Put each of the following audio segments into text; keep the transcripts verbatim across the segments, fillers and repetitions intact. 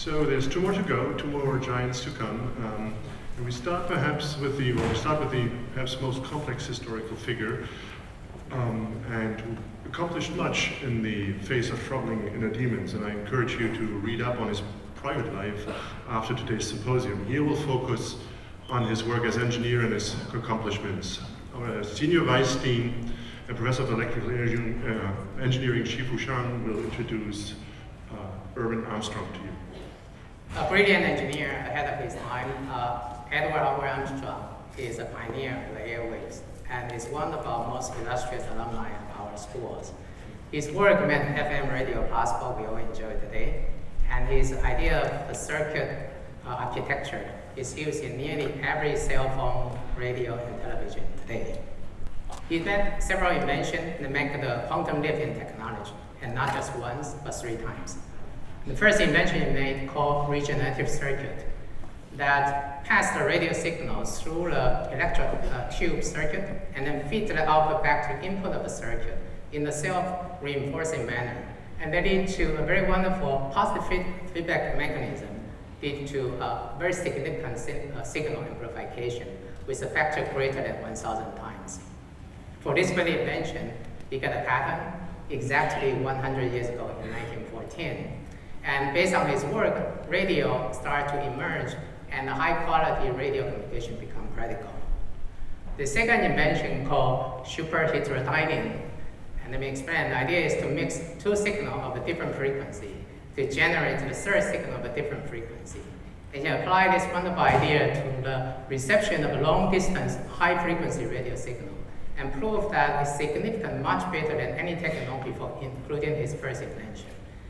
So there's two more to go, two more giants to come. Um, and we start perhaps with the, well, we start with the perhaps most complex historical figure, um, and who accomplished much in the face of troubling inner demons. And I encourage you to read up on his private life after today's symposium. Here we'll focus on his work as engineer and his accomplishments. Our senior vice dean and professor of electrical engineering, uh, engineering Shih-Fu Chang will introduce uh, Edwin Armstrong to you. A brilliant engineer ahead of his time, uh, Edwin Armstrong is a pioneer of the airwaves and is one of our most illustrious alumni of our schools. His work made F M radio possible, we all enjoy today, and his idea of the circuit uh, architecture is used in nearly every cell phone, radio, and television today. He made several inventions that make the quantum leap in technology, and not just once, but three times. The first invention he made called regenerative circuit that passed the radio signals through the electric uh, tube circuit and then feed the output back to the input of the circuit in a self-reinforcing manner. And that lead to a very wonderful positive feedback mechanism, lead to a very significant uh, signal amplification with a factor greater than one thousand times. For this very invention, we got a patent exactly one hundred years ago in nineteen fourteen. And based on his work, radio started to emerge and high-quality radio communication become practical. The second invention called super heterodyning, and let me explain, the idea is to mix two signals of a different frequency to generate the third signal of a different frequency. And he applied this wonderful idea to the reception of a long-distance, high-frequency radio signal and proved that it's significant, much better than any technology before, including his first invention.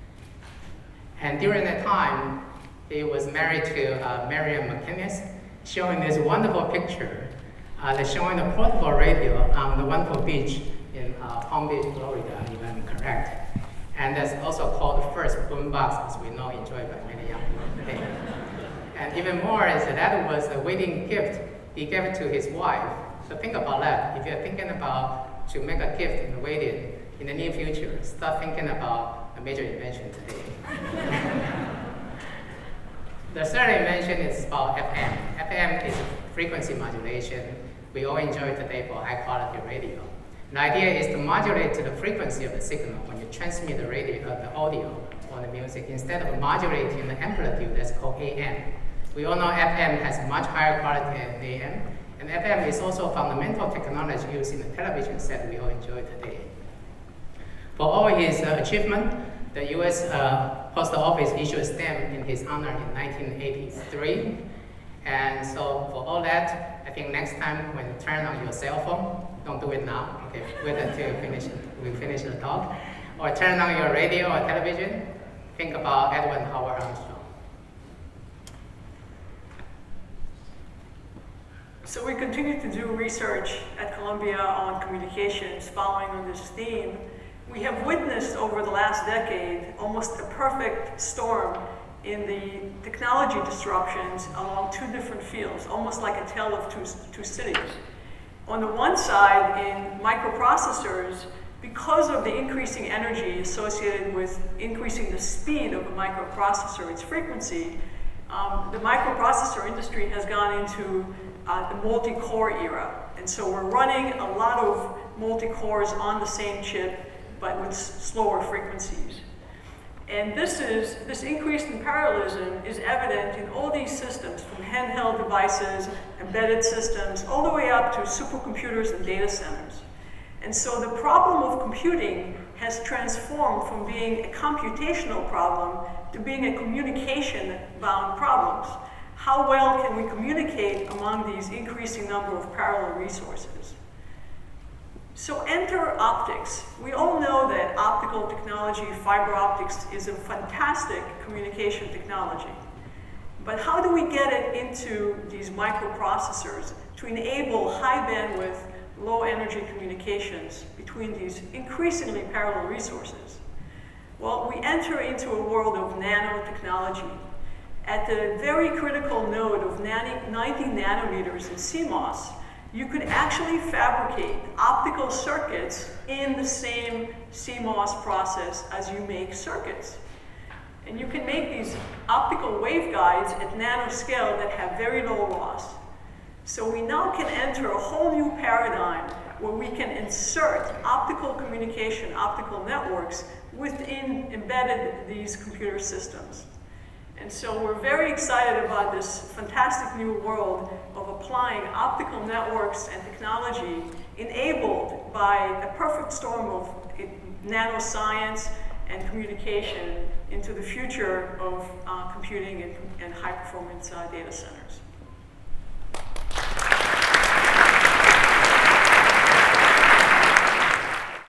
And during that time, he was married to uh, Marian McInnes, showing this wonderful picture uh, that's showing a portable radio on the wonderful beach in uh, Palm Beach, Florida, if I'm correct. And that's also called the first boombox, as we know, enjoyed by many young people today. And even more is that that was a wedding gift he gave it to his wife. So think about that. If you're thinking about to make a gift in the wedding in the near future, start thinking about a major invention today. The third invention is about F M. F M is frequency modulation. We all enjoy today for high quality radio. The idea is to modulate to the frequency of the signal when you transmit the radio, uh, the audio or the music, instead of modulating the amplitude that's called A M. We all know F M has much higher quality than A M, and F M is also a fundamental technology used in the television set we all enjoy today. For all his uh, achievement, the U S uh, Postal Office issued a stamp in his honor in nineteen eighty-three. And so for all that, I think next time when you turn on your cell phone, don't do it now, okay, wait until you finish, we finish the talk, or turn on your radio or television, think about Edwin Howard Armstrong. So we continue to do research at Columbia on communications following on this theme. We have witnessed over the last decade almost a perfect storm in the technology disruptions along two different fields, almost like a tale of two, two cities. On the one side, in microprocessors, because of the increasing energy associated with increasing the speed of a microprocessor, its frequency, um, the microprocessor industry has gone into uh, the multi-core era. And so we're running a lot of multi-cores on the same chip, but with slower frequencies. And this is, this increase in parallelism is evident in all these systems, from handheld devices, embedded systems, all the way up to supercomputers and data centers. And so the problem of computing has transformed from being a computational problem to being a communication-bound problem. How well can we communicate among these increasing number of parallel resources? So enter optics. We all know that optical technology, fiber optics, is a fantastic communication technology. But how do we get it into these microprocessors to enable high bandwidth, low energy communications between these increasingly parallel resources? Well, we enter into a world of nanotechnology. At the very critical node of ninety nanometers in C MOS, you could actually fabricate optical circuits in the same C MOS process as you make circuits. And you can make these optical waveguides at nanoscale that have very low loss. So we now can enter a whole new paradigm where we can insert optical communication, optical networks within embedded these computer systems. And so we're very excited about this fantastic new world of applying optical networks and technology enabled by a perfect storm of nanoscience and communication into the future of uh, computing and, and high-performance uh, data centers.